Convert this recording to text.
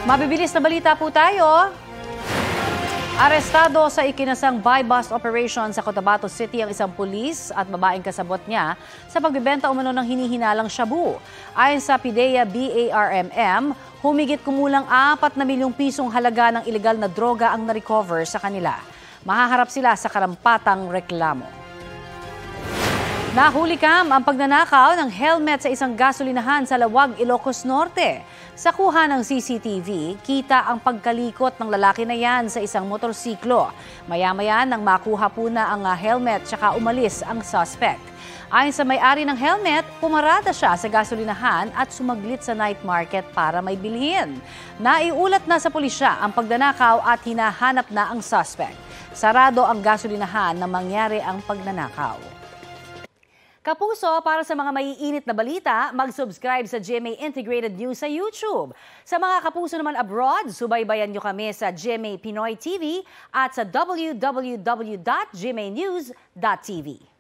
Mabibilis na balita po tayo. Arestado sa ikinasang buy-bust operation sa Cotabato City ang isang pulis at babaeng kasabot niya sa pagbibenta umano ng hinihinalang shabu. Ayon sa PIDEA BARMM, humigit kumulang 4 na milyong pisong halaga ng ilegal na droga ang na-recover sa kanila. Mahaharap sila sa karampatang reklamo. Nahulikam ang pagnanakaw ng helmet sa isang gasolinahan sa Lawag, Ilocos Norte. Sa kuha ng CCTV, kita ang pagkalikot ng lalaki na yan sa isang motorsiklo. Maya-maya nang makuha po na ang helmet tsaka umalis ang suspect. Ayon sa may-ari ng helmet, pumarada siya sa gasolinahan at sumaglit sa night market para may bilhin. Naiulat na sa pulisya ang pagnanakaw at hinahanap na ang suspect. Sarado ang gasolinahan na mangyari ang pagnanakaw. Kapuso, para sa mga maiinit na balita, mag-subscribe sa GMA Integrated News sa YouTube. Sa mga kapuso naman abroad, subaybayan nyo kami sa GMA Pinoy TV at sa www.gmanews.tv.